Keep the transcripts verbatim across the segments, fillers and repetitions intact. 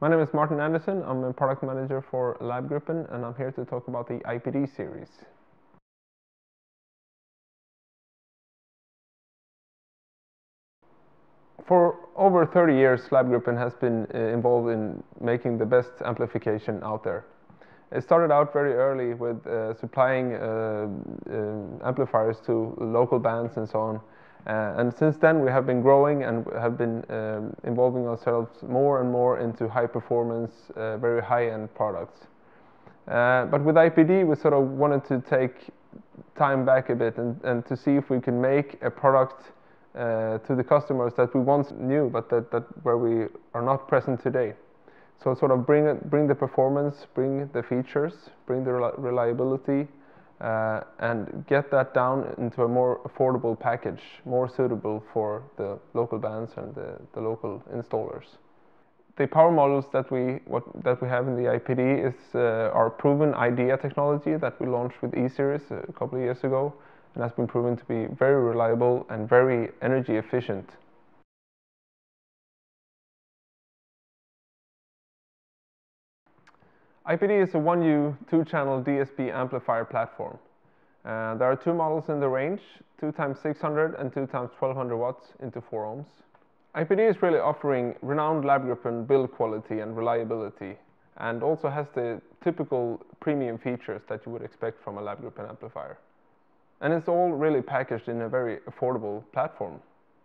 My name is Martin Andersson. I'm a product manager for Lab.gruppen, and I'm here to talk about the I P D series. For over thirty years, Lab.gruppen has been uh, involved in making the best amplification out there. It started out very early with uh, supplying uh, uh, amplifiers to local bands and so on. Uh, and since then we have been growing and have been um, involving ourselves more and more into high performance, uh, very high-end products. Uh, but with I P D we sort of wanted to take time back a bit and, and to see if we can make a product uh, to the customers that we once knew but that, that where we are not present today. So sort of bring it, bring the performance, bring the features, bring the reliability, uh, and get that down into a more affordable package, more suitable for the local bands and the, the local installers. The power models that we what that we have in the I P D is uh, our proven IDEA technology that we launched with I P D Series a couple of years ago, and has been proven to be very reliable and very energy efficient. I P D is a one U two-channel D S P amplifier platform. Uh, there are two models in the range, two times six hundred and two times twelve hundred watts into four ohms. I P D is really offering renowned Lab.gruppen build quality and reliability, and also has the typical premium features that you would expect from a Lab.gruppen amplifier. And it's all really packaged in a very affordable platform.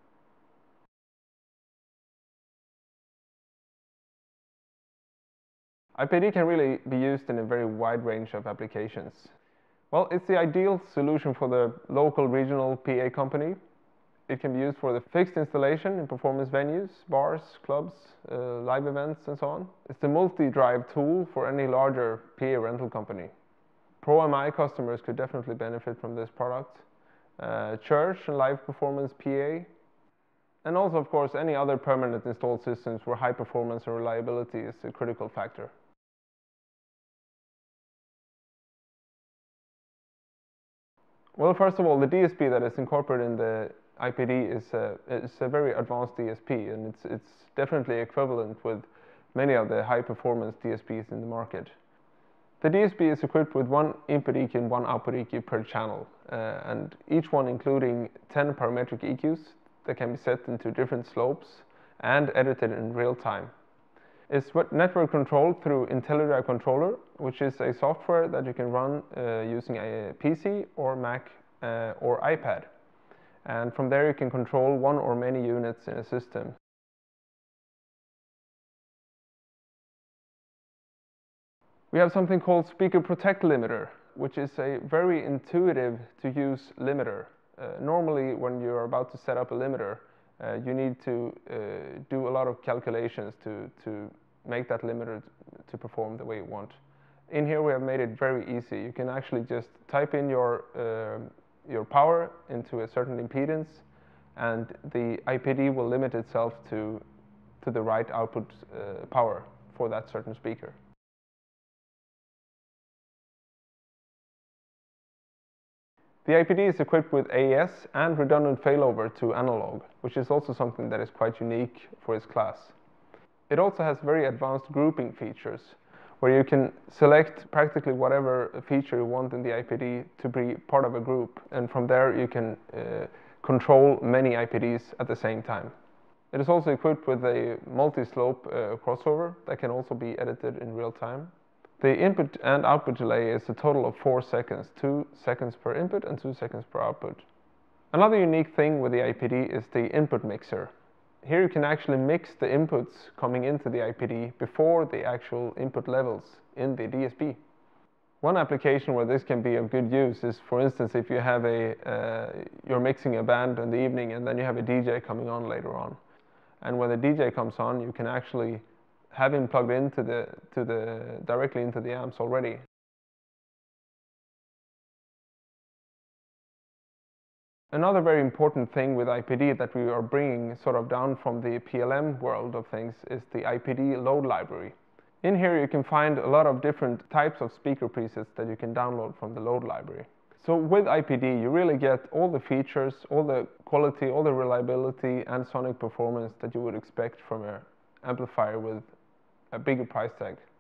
I P D can really be used in a very wide range of applications. Well, it's the ideal solution for the local regional P A company. It can be used for the fixed installation in performance venues, bars, clubs, uh, live events, and so on. It's the multi-drive tool for any larger P A rental company. Pro M I customers could definitely benefit from this product. Uh, church and live performance P A. And also, of course, any other permanent installed systems where high performance and reliability is a critical factor. Well, first of all, the D S P that is incorporated in the I P D is a, is a very advanced D S P, and it's, it's definitely equivalent with many of the high-performance D S Ps in the market. The D S P is equipped with one input E Q and one output E Q per channel, uh, and each one including ten parametric E Qs that can be set into different slopes and edited in real time. It's network controlled through IntelliDrive Controller, which is a software that you can run uh, using a P C or Mac uh, or iPad. And from there you can control one or many units in a system. We have something called Speaker Protect Limiter, which is a very intuitive to use limiter. Uh, normally when you're about to set up a limiter, Uh, you need to uh, do a lot of calculations to, to make that limiter to perform the way you want. In here we have made it very easy. You can actually just type in your, uh, your power into a certain impedance, and the I P D will limit itself to, to the right output uh, power for that certain speaker. The I P D is equipped with A E S and redundant failover to analog, which is also something that is quite unique for its class. It also has very advanced grouping features, where you can select practically whatever feature you want in the I P D to be part of a group, and from there you can uh, control many I P Ds at the same time. It is also equipped with a multi-slope uh, crossover that can also be edited in real time. The input and output delay is a total of four seconds, two seconds per input and two seconds per output. Another unique thing with the I P D is the input mixer. Here you can actually mix the inputs coming into the I P D before the actual input levels in the D S P. One application where this can be of good use is, for instance, if you have a, uh, you're mixing a band in the evening and then you have a D J coming on later on. And when the D J comes on, you can actually have him plugged into the, to the, directly into the amps already. Another very important thing with I P D that we are bringing sort of down from the P L M world of things is the I P D LoadLibrary. In here you can find a lot of different types of speaker presets that you can download from the LoadLibrary. So with I P D you really get all the features, all the quality, all the reliability and sonic performance that you would expect from an amplifier with a bigger price tag.